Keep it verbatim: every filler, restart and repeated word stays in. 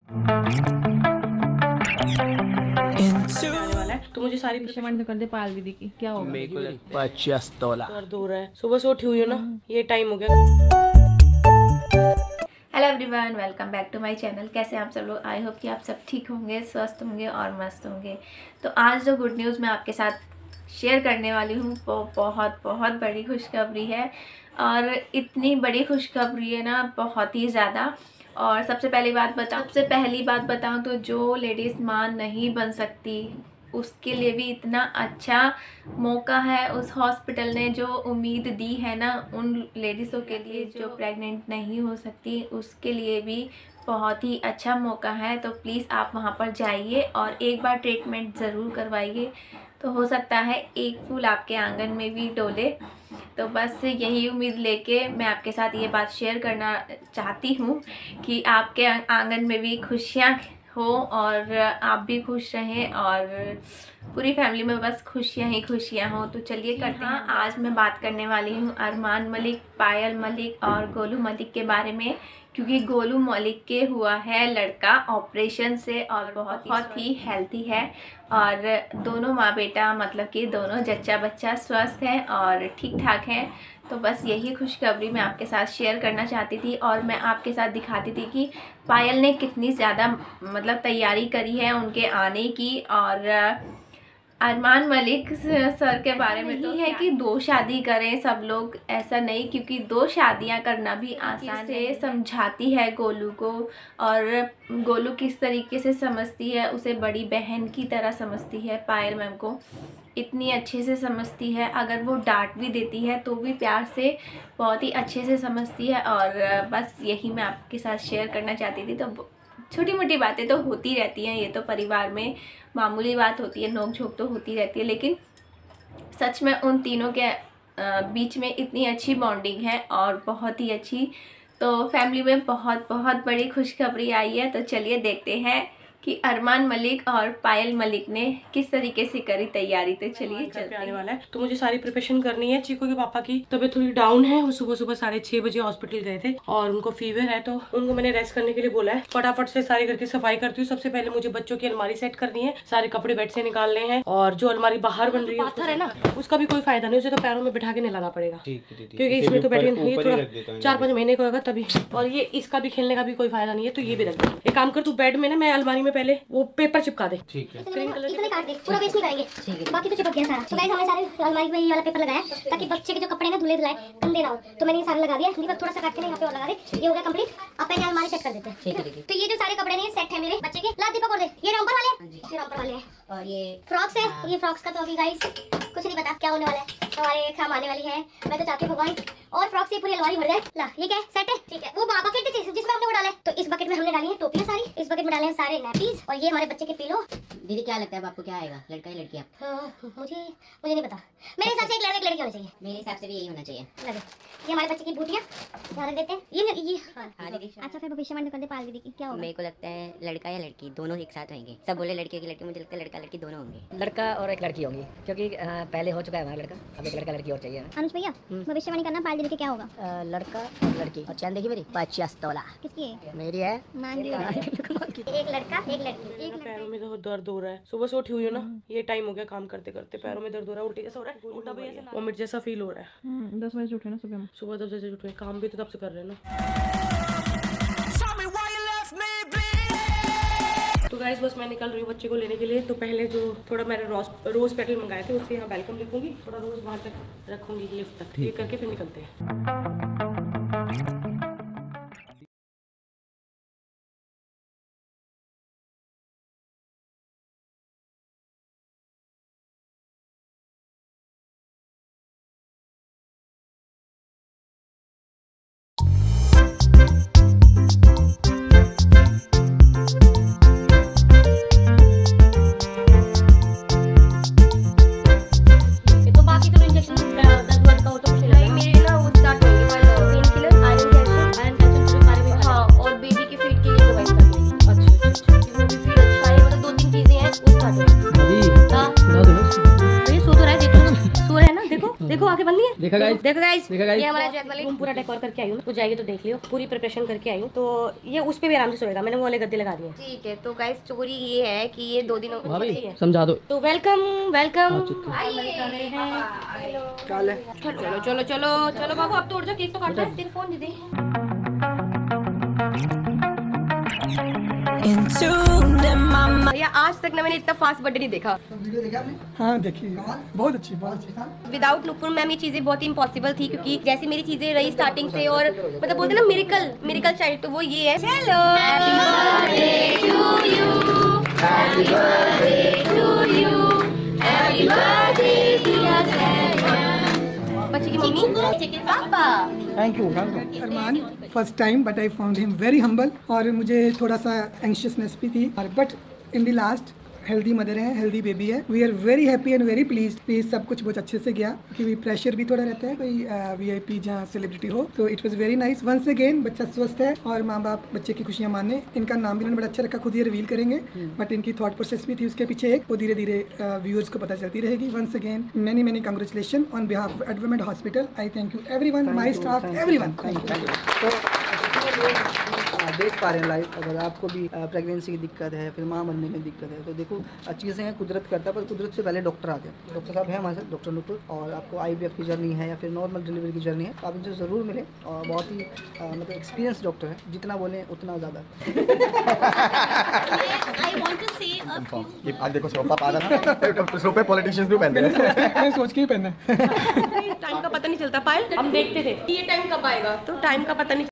तो मुझे सारी प्रिपरेशन कर दे पायल दीदी की, क्या होगा? मेरे को लगता है पचास तोला दर्द हो रहा है, सुबह से उठी हुई हो ना, ये टाइम हो गया। Hello everyone, welcome back to my channel. कैसे हैं आप सब लोग? आई होप कि आप सब ठीक होंगे, स्वस्थ होंगे और मस्त होंगे। तो आज जो गुड न्यूज़ मैं आपके साथ शेयर करने वाली हूँ वो बहुत बहुत बड़ी खुशखबरी है। और इतनी बड़ी खुशखबरी है ना, बहुत ही ज़्यादा। और सबसे पहली बात बताऊँ सबसे पहली बात बताऊँ तो जो लेडीज़ माँ नहीं बन सकती उसके लिए भी इतना अच्छा मौका है उस हॉस्पिटल ने जो उम्मीद दी है ना उन लेडीज़ों के लिए जो प्रेग्नेंट नहीं हो सकती, उसके लिए भी बहुत ही अच्छा मौका है। तो प्लीज़ आप वहाँ पर जाइए और एक बार ट्रीटमेंट ज़रूर करवाइए, तो हो सकता है एक फूल आपके आंगन में भी डोले। तो बस यही उम्मीद लेके मैं आपके साथ ये बात शेयर करना चाहती हूँ कि आपके आंगन में भी खुशियाँ हो और आप भी खुश रहें और पूरी फैमिली में बस खुशियाँ ही खुशियाँ हो। तो चलिए करते हैं। आज मैं बात करने वाली हूँ अरमान मलिक, पायल मलिक और गोलू मलिक के बारे में, क्योंकि गोलू मलिक के हुआ है लड़का ऑपरेशन से और बहुत बहुत ही हेल्थी है और दोनों माँ बेटा मतलब कि दोनों जच्चा बच्चा स्वस्थ हैं और ठीक ठाक हैं। तो बस यही खुशखबरी मैं आपके साथ शेयर करना चाहती थी और मैं आपके साथ दिखाती थी कि पायल ने कितनी ज़्यादा मतलब तैयारी करी है उनके आने की। और अरमान मलिक सर के बारे में तो है कि दो शादी करें सब लोग, ऐसा नहीं, क्योंकि दो शादियां करना भी आसान से समझाती है गोलू को। और गोलू किस तरीके से समझती है, उसे बड़ी बहन की तरह समझती है। पायल मैम को इतनी अच्छे से समझती है, अगर वो डांट भी देती है तो भी प्यार से बहुत ही अच्छे से समझती है। और बस यही मैं आपके साथ शेयर करना चाहती थी। तो छोटी मोटी बातें तो होती रहती हैं, ये तो परिवार में मामूली बात होती है, नोक झोंक तो होती रहती है, लेकिन सच में उन तीनों के बीच में इतनी अच्छी बॉन्डिंग है और बहुत ही अच्छी। तो फैमिली में बहुत बहुत बड़ी खुशखबरी आई है। तो चलिए देखते हैं कि अरमान मलिक और पायल मलिक ने किस तरीके से करी तैयारी। तो चलिए चलते आने वाला है। तो मुझे सारी प्रिपरेशन करनी है। चीकू के पापा की तबीयत थोड़ी डाउन है, वो सुबह सुबह साढ़े छह बजे हॉस्पिटल गए थे और उनको फीवर है, तो उनको मैंने रेस्ट करने के लिए बोला है। फटाफट से सारे घर की सफाई करती हूँ। सबसे पहले मुझे बच्चों की अलमारी सेट करनी है, सारे कपड़े बेड से निकालने हैं और जो अलमारी बाहर बन रही है पाथर है ना, उसका भी कोई फायदा नहीं, उसे तो पैरों में बिठा के नहलाना पड़ेगा, क्योंकि इसमें तो बैठे ये थोड़ा चार पाँच महीने का होगा तभी। और ये इसका भी खेलने का भी कोई फायदा नहीं है, तो ये भी रख दे। एक काम कर, तू बेड में ना मैं अलमारी में पहले वो पेपर चिपका दे। ठीक है, ग्रीन कलर इतने काट दे, पूरा वेस्ट नहीं करेंगे। ठीक है, बाकी तो चिपक गया सारा। तो गाइस हमने सारे अलमारी में ये वाला पेपर लगाया ताकि बच्चे के जो कपड़े ना धुले धुलाए गंदे ना हो। तो मैंने ये सारा लगा दिया, दीपक थोड़ा सा काट के यहाँ पे और लगा दे। ये हो गया कंप्लीट। अब पहले अलमारी सेट कर देते हैं। ठीक है, तो ये जो सारे कपड़े ने सेट है मेरे बच्चे के। ला दीपक और दे, ये रंपर वाले, ये रंपर वाले हैं और ये फ्रॉक्स है। ये फ्रॉक्स का तो अभी गाइस कुछ नहीं पता क्या होने वाला है, हमारे काम आने वाली है। मैं तो चाहती हूँ भगवान और फ्रॉक से पूरी अलमारी भर जाए। ला ये क्या है, सेट है। ठीक है, वो बकेट थी जिसमें हमने वो डाला है, तो इस बकेट में हमने डाली है टोपियां सारी, इस बकेट में डाले हैं सारे नैपीज और ये हमारे बच्चे के पिलो। दीदी क्या लगता है आपको, क्या आएगा, लड़का या लड़की? आप हाँ, मुझे मुझे नहीं पता, मेरे हिसाब से एक लड़का एक लड़की होनी चाहिए। मेरे हिसाब से भी यही होना चाहिए। ये हमारे बच्चे की बूटियां यहाँ रख देते हैं। ये ये हाँ, हाँ दीदी। अच्छा फिर भविष्यवाणी कर दे पायल दीदी की, क्या होगा? मेरे को लगता है लड़का या लड़की दोनों एक साथ होंगे। सब बोले लड़के की लड़की, मुझे लगता है लड़का लड़की दोनों होंगे। लड़का और एक लड़की होंगी, क्योंकि पहले हो चुका है हमारा लड़का, अब एक लड़का लड़की और चाहिए। अनुज भैया भविष्यवाणी करना, पायल दीदी की क्या होगा? लड़का और लड़की। और चैन देखी मेरी पचास तोला किसकी है? मेरी है। एक लड़का एक लड़की। एक पैरों में तो दर्द हो रहा है, सुबह से उठी हुई हो ना, ये टाइम हो गया, काम करते करते पैरों में दर्द हो रहा है, उल्टी जैसा हो रहा है, उल्टा भी ऐसा वोमिट जैसा फील हो रहा है। दस बजे उठे ना सुबह, सुबह दस बजे उठे, काम भी तो तब से कर रहे हैं ना। तो गाइस बस मैं निकल रही हूँ बच्चे को लेने के लिए। तो पहले जो थोड़ा मैंने रोज रोज पेटल मंगाए थे उससे यहाँ वेलकम लिखूंगी, थोड़ा रोज वहाँ तक रखूंगी लिफ्ट तक, ये करके फिर निकलते हैं। तो बाकी तो इंजेक्शन दर्द वर्द का हो तो कुछ नहीं, मेरे ना वो स्टार्ट होंगे देखा गाइस, देखो गाइस, देखा गाइस। ये हमारा जो वाली रूम पूरा डेकोर करके आई हूँ, तो जाएगी तो देख लियो, पूरी प्रिपरेशन करके आई हूँ। तो ये उस पे भी आराम से सोएगा, मैंने वो वाले गद्दे लगा दिए। ठीक है, तो गाइस स्टोरी ये है कि ये दो दिनों भाभी समझा दो। तो वेलकम वेलकम। चलो चलो चलो चलो चलो बाबू, अब तोड़ जाओ, केक तो काटना है। तेरे फोन दे दे। या आज तक ना मैंने इतना फास्ट बर्थडे नहीं देखा। वीडियो देखा आपने? हाँ देखी, बहुत अच्छी, बहुत अच्छी। विदाउट नुपुर मैम ये चीजें बहुत ही इम्पॉसिबल थी, क्योंकि जैसी मेरी चीजें रही स्टार्टिंग से, और मतलब बोलते हैं ना मिरेकल मिरेकल चाइल्ड, तो वो ये है। चलो बच्ची की मम्मी पापा। Thank you Arman, first time but I found him very humble, और मुझे थोड़ा सा एंशियसनेस भी थी, but in the last healthy mother है, हेल्दी बेबी है। We are very happy and very please please सब कुछ बहुत अच्छे से गया, क्योंकि प्रेशर भी थोड़ा रहता है, कोई वीआईपी जहाँ सेलिब्रिटी हो, तो it was very nice. Once again बच्चा स्वस्थ है और माँ बाप बच्चे की खुशियाँ माने। इनका नाम भी इन्होंने बड़ा अच्छा रखा, खुद ये रिवील करेंगे, बट इनकी थॉट प्रोसेस भी थी उसके पीछे एक, वो धीरे धीरे व्यूअर्स को पता चलती रहेगी। Once again many many congratulation on behalf of एडवरमेंट hospital. I thank you everyone, my staff, everyone. देख पा रहे हैं लाइव, अगर आपको भी प्रेगनेंसी की दिक्कत है, फिर माँ बनने में दिक्कत है, तो देखो चीज़ें हैं, कुदरत करता है, पर कुदरत से पहले डॉक्टर आते हैं। डॉक्टर साहब हैं हमारे साथ, डॉक्टर नुपुर, और आपको आईवीएफ की जर्नी है या फिर नॉर्मल डिलीवरी की जर्नी है, तो आप इनसे ज़रूर मिलें। और बहुत ही आ, मतलब एक्सपीरियंस डॉक्टर है, जितना बोलें उतना ज़्यादा। आज देखो सोफा पा रहा सोफे पॉलिटिशियंस भी पहनते हैं। मैंने सोच के ही पहना है। टाइम का पता नहीं चलता पायल, हम देखते थे ये टाइम कब आएगा, तो टाइम का पता नहीं।